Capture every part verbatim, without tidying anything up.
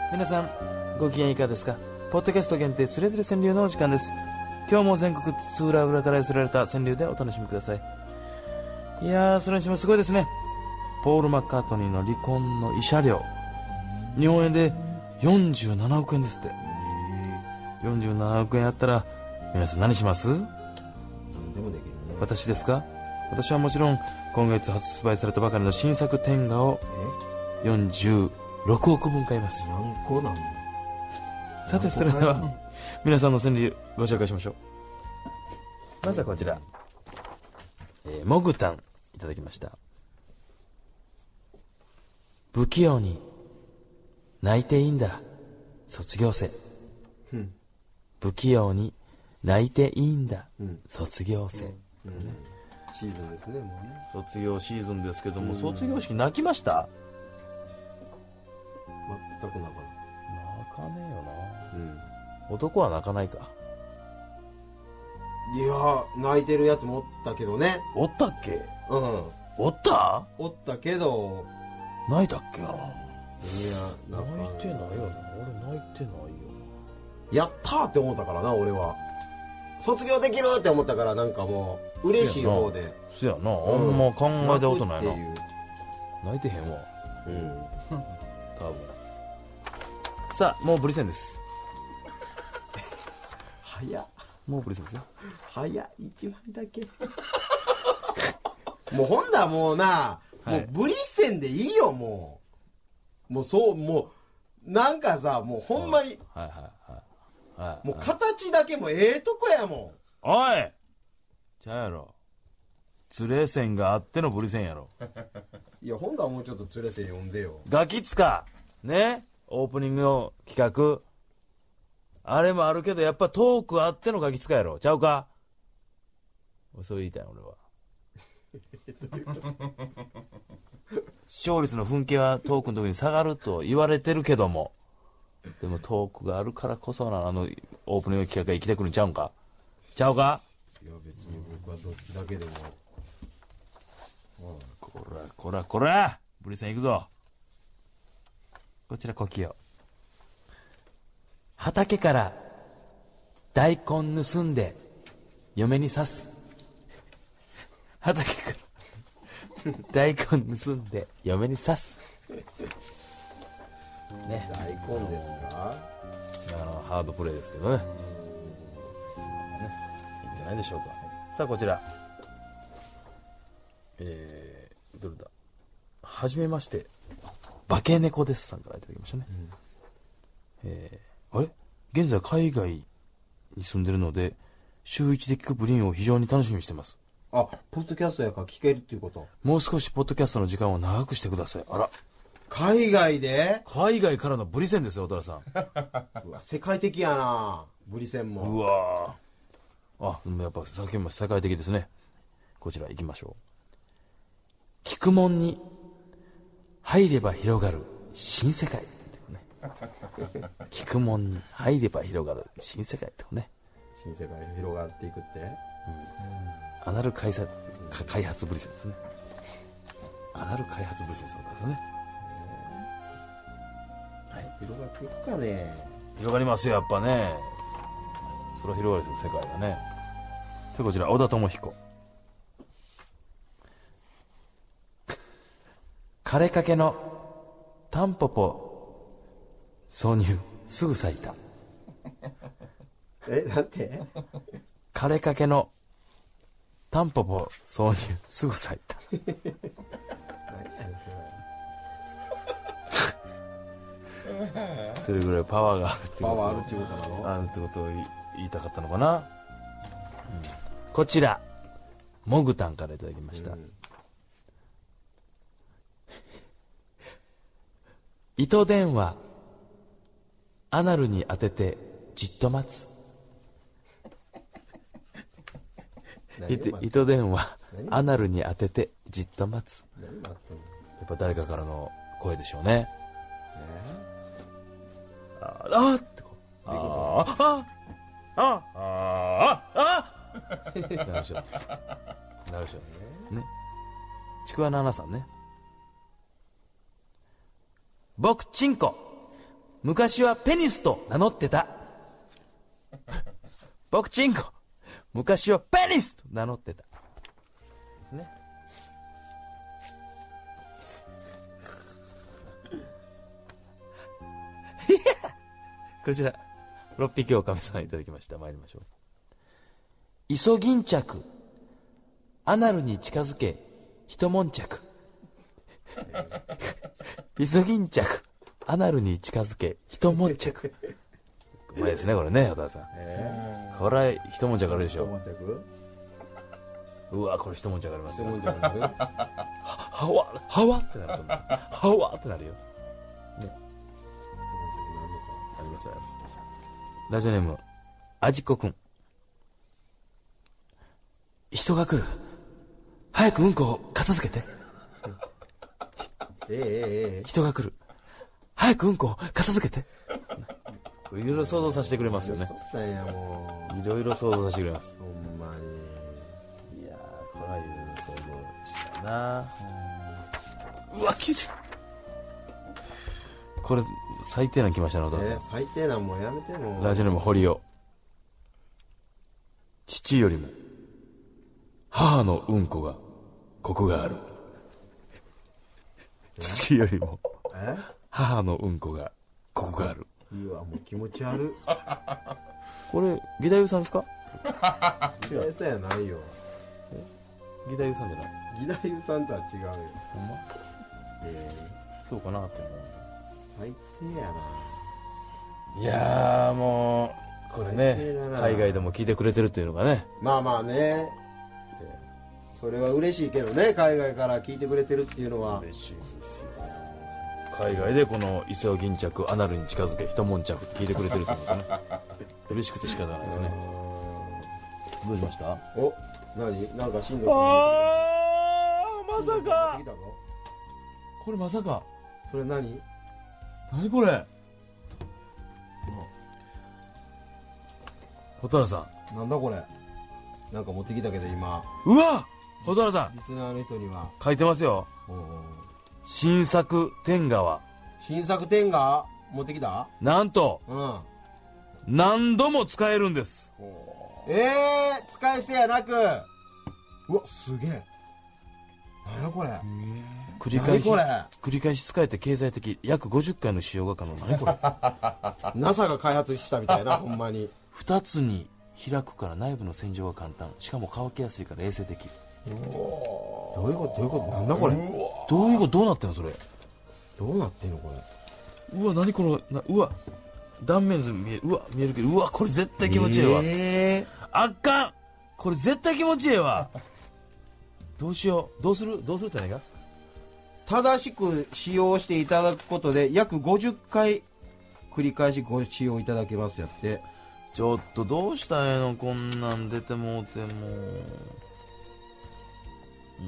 皆さんご機嫌いかがですか。ポッドキャスト限定つれづれ川柳のお時間です。今日も全国津々浦々から寄せられた川柳でお楽しみください。いやー、それにしてもすごいですね。ポール・マッカートニーの離婚の慰謝料、日本円でよんじゅうななおくえんですって。よんじゅうななおくえんやったら皆さん何します？ 何でもできるね。 私ですか。私はもちろん今月発売されたばかりの新作天下をよんじゅうろくおくぶん買います。 何個なんだ。 さてそれでは皆さんの川柳ご紹介しましょう。まずはこちら、えー、モグタンいただきました。不器用に泣いていいんだ卒業生、うん、不器用に泣いていいんだ、うん、卒業生、うんうんね、 シーズンですね、もうね。 卒業シーズンですけども、うん、卒業式泣きました？ 全く泣かない。 泣かねえよな、 うん、 男は泣かないか。 いや泣いてるやつもおったけどね。 おったっけ？ うん、 おった？ おったけど泣いたっけな。いや泣いてないよな。俺泣いてないよな。やったーって思ったからな、俺は。卒業できるって思ったから、なんかもう嬉しい方で。 そやな、あんま考えたことないな。泣いてへんわ。 うん多分。さあもうブリセンです。 早っ。 もうブリセンですよ。 早っ、いちまいだけ。もうほんだもうな、はい、もうブリセンでいいよ、もう。もうそう、もうなんかさ、もうほんまに、 はいはいはいはい、 もう形だけもええとこやもん。おいちゃうやろ、ツレ線があってのブリ線やろ。 いや、ほんだもうちょっとツレ線読んでよ。 ガキツカね、オープニングの企画あれもあるけど、やっぱトークあってのガキツカやろ、ちゃうか。そう言いたい俺は。視聴率の紛糾はトークの時に下がると言われてるけども、でもトークがあるからこそな、あのオープニング企画が生きてくるんちゃうんか。ちゃうか。 いや別に僕はどっちだけでも、 うん、こらこらこらブリさん行くぞ。こちら小清。畑から大根盗んで嫁に刺す。畑から大根盗んで嫁に刺す。 ね、大根ですか。 あのハードプレイですけどね。ね、いいんじゃないでしょうか。さあこちら、えー、どれだ。はじめまして化け猫ですさんからいただきましたね。うん、えー、あれ現在海外に住んでるので週一で聞くブリンを非常に楽しみにしてます。 あ、ポッドキャストやから聞けるっていうこと。 もう少しポッドキャストの時間を長くしてください。あら、 海外で海外からのブリセンですよ、小田さん。 うわ、世界的やな、ブリセンも。 うわあ、でもやっぱ先も世界的ですね。こちら行きましょう。聞くもんに入れば広がる新世界、ね、聞くもんに入れば広がる新世界ってね。 新世界広がっていくって、うん、 アナル開発開発ブリセンですね。アナル開発ブリセンそうですね。 はい、広がっていくかね。 広がりますよ、やっぱね。それは広がるですよ、世界がね。でこちら小田智彦。枯れかけのタンポポ挿入すぐ咲いた。 え、なんて。 枯れかけのタンポポ挿入すぐ咲いた。それぐらいパワーがあるってこと。 パワーあるってことなの。 あるってことを言いたかったのかな。うん、こちらモグタンからいただきました。うん、糸電話アナルに当ててじっと待つ。糸電話アナルに当ててじっと待つ。やっぱ誰かからの声でしょうね。ああってこう、ああああああなるでしょ、なるでしょね。ちくわななさんね。僕チンコ昔はペニスと名乗ってた。僕チンコ、昔はペニスと名乗ってた。ですね。こちら、六匹狼さんいただきました。参りましょう。イソギンチャク、アナルに近づけ、一悶着。イソギンチャク、アナルに近づけ、一悶着。うまいですね、これね、お父さん。えー、これは一悶着あるでしょ。一悶着、うわ、これ一悶着ありますよ。一悶着あるは、はわ、はわってなると思うんですよ。はわってなるよ。ね。ありますあります。ラジオネームあじこくん。人が来る、早くうんこを片付けて。 ええええ、 人が来る、早くうんこを片付けて。いろいろ想像させてくれますよね。いろいろ想像させてくれます。 ほんまに。いやー、これはいろいろ想像したな。うわ、きつい。これ最低な来ましたね、お父さん。 えー、最低なもんやめても。 ラジオネーム堀尾。父よりも母のうんこがコクがある。父よりも母のうんこがコクがある。 うわ、もう気持ち悪い。 これ義太夫さんですか？ 義太夫さんやないよ。 義太夫さんじゃない？ 義太夫さんとは違うよ。 ほんま？えー、そうかなって思う。 最低やな。 いやー、もうこれね、海外でも聞いてくれてるっていうのがね。 まあまあね、それは嬉しいけどね、海外から聞いてくれてるっていうのは嬉しいんですよ。海外でこの伊勢を巾着、アナルに近づけ、一悶着って聞いてくれてるっていうのがね、嬉しくて仕方ないですね。どうしました？ お、何？なんか震度。 あー、まさかこれまさかそれ何？ 何これ？蛍原さん、なんだこれ。なんか持ってきたけど今。 うわ、蛍原さん、 リスナーの人には書いてますよ。おうおう、新作天川。 新作天川持ってきた？ なんと、 うん、 何度も使えるんです。 えー、使い捨てやなく。うわ、すげえ。何やこれ。 繰り返し繰り返し使えて経済的、約ごじゅっかいの使用が可能。何これ。 ナサ が開発したみたいな。ほんまにふたつに開くから内部の洗浄が簡単、しかも乾きやすいから衛生的。 どういうことどういうこと、なんだこれ。 どういうこと、どうなってんのそれ。 どうなってんのこれ。 うわ、何このな、うわ、断面図見える。うわ、見えるけど、うわ、これ絶対気持ちいいわ。えー、あっかん、これ絶対気持ちいいわ。どうしよう、どうするどうするって何が。 正しく使用していただくことで約ごじゅっかい繰り返しご使用いただけますやって。 ちょっとどうしたんやの、こんなん出てもうても。うん、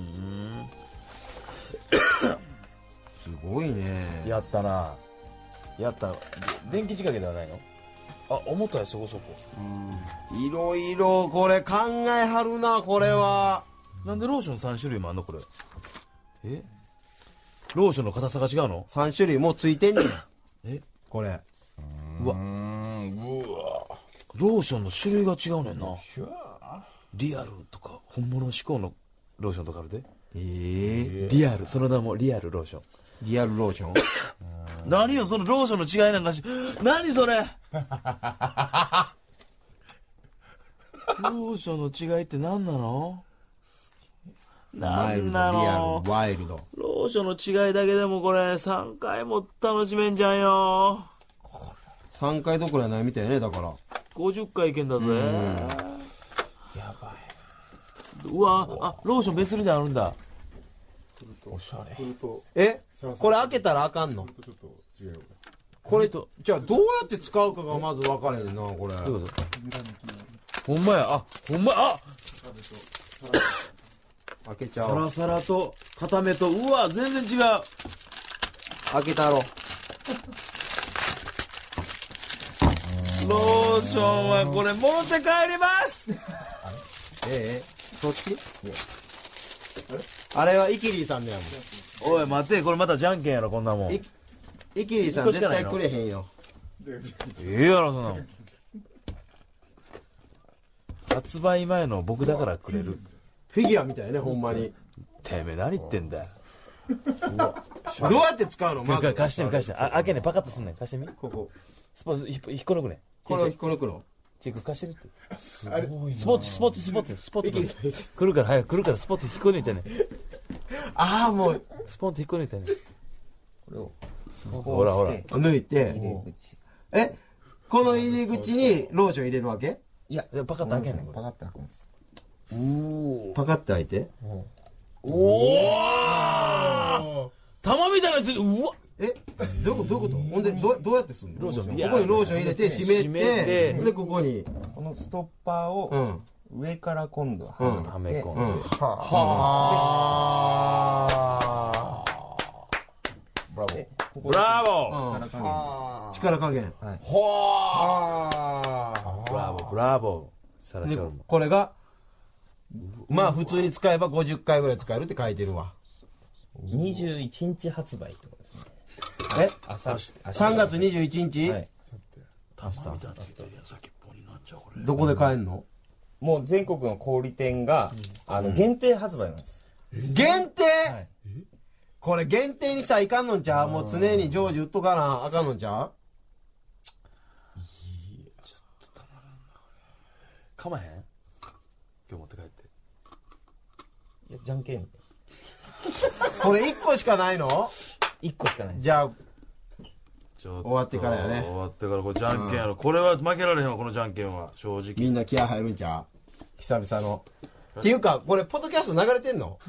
すごいね。 やったな、やった。電気仕掛けではないの？あ、重たい、そこそこ。 うん、いろいろこれ考えはるな、これは。 なんでローションさんしゅるいもあんのこれ。え、ローションの硬さが違うの？ さんしゅるいもうついてんねん。 え、 これ。 うわ、うわ、ローションの種類が違うねんな。リアルとか本物志向のローションとかあるで。 えー、 リアル、その名もリアルローション。 リアルローション。 何よそのローションの違いなんかし。何それ。ローションの違いって何なの？ マイルド、リアル、ワイルド。 ローションの違いだけでもこれさんかいも楽しめんじゃんよ。 さんかいどころやないみたいね、だからごじゅっかいいけんだぜ。やばい。うわ、あ、ローション別売りであるんだ。おしゃれ。 え、これ開けたらあかんの？これと、じゃあどうやって使うかがまず分からへんな、これ。どういうこと？ ほんまや、あ、ほんまや、あ、 開けちゃおう。 サラサラと固めと、うわ、全然違う。 開けたろ。 ローションはこれ持って帰ります。 ええ、そっち？あれはイキリーさんだよ。 おい待って、これまたじゃんけんやろこんなもん。 イキリーさん絶対くれへんよ。 ええやろそんなの。発売前の僕だからくれる。 フィギュアみたいね、ほんまに。 てめえ何言ってんだよ。 どうやって使うのまず。 貸してみ貸してみ。あ、開けねパカッとすんねん。貸してみ。 ここ。 スポーツ引っ引っこ抜くねん。 これを引っこ抜くのチェック貸してるって。すごいな。スポーツスポーツスポーツスポーツ。来るから早く来るからスポーツ引っこ抜いてね。 ああ、もう。 スポーツ引っこ抜いてね。 これを。 ほらほら。 抜いて。えこの入り口にローション入れるわけ？ いや、 パカッと開けんねん。 パカッと開くんです。 パカッと開いて。 おお玉みたいなやつ。うわえどういうことどういうことほんでどうどうやってすんのローションここにローション入れて閉めてでここにこのストッパーを上から今度はめ込んで。 はあ。ブラボー。 ブラボー。 力加減。 ほー。ブラボーブラボー。サラショルも。 これがまあ普通に使えばごじゅっかいぐらい使えるって書いてるわ。 にじゅういちにち発売とかですね。 え朝さんがつにじゅういちにち、 はい、 どこで買えんの？ もう全国の小売店が、うん、あの限定発売なんです。 限定、 はい、 これ限定にしたらいかんのんちゃう？もう常に常時売っとかなあかんのんちゃう？ いやちょっとたまらんなこれ。かまへん？今日持って帰って。 いやじゃんけん。 これいっこしかないの？ いっこしかない。 じゃあちょっと終わってからやね。 終わってからこれじゃんけんやろ、うん、これは負けられへんわこのじゃんけんは正直。 みんな気合入るんちゃう？久々のっていうかこれポッドキャスト流れてんの？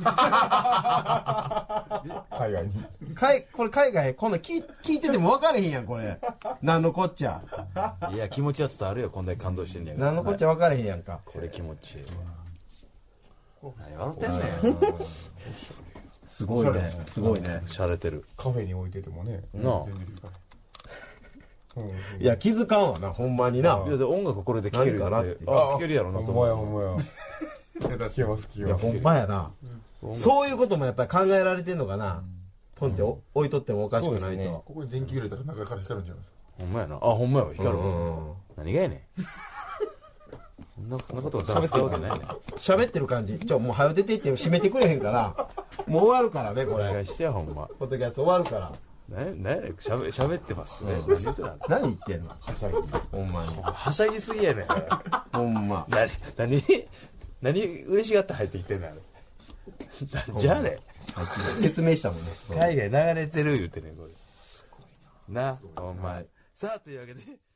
海外に海これ海外こんな聞聞いてても分かれへんやんこれ。なんのこっちゃ。 いや気持ちは伝わるよこんだけ感動してんねんから。 なんのこっちゃ分かれへんやんか。 これ気持ちいいわ。何笑ってんねん。 すごいねすごいね。 洒落てる。 カフェに置いててもねなあ全然気づかない。 いや気づかんわなほんまにな。 いやで音楽これで聴けるよって。あ聴けるやろなとほんまや思う。 ほんまや。聞けます聞けます。 いやほんまやな。そういうこともやっぱり考えられてんのかな。ポンって置いとってもおかしくないと。 ここに電気入れたら中から光るんじゃないですか。 ほんまやな。あほんまやわ光るわ。何がやねん。そんなそんなことが喋ってるわけないねん。 喋ってる感じ。ちょもう早出ていって閉めてくれへんから。もう終わるからねこれ。 お願いしてやほんま。 ポッドキャスト終わるから。 ねねしゃべ喋ってますね。何言ってた？ 何言ってんの？はしゃぎ。ほんまに。 はしゃぎすぎやねん。 ほんま。 何何何嬉しがって入ってきてんのあれ。じゃあね。 説明したもんね。 海外流れてる言うてねこれ。すごいな。なほんま。さあというわけで。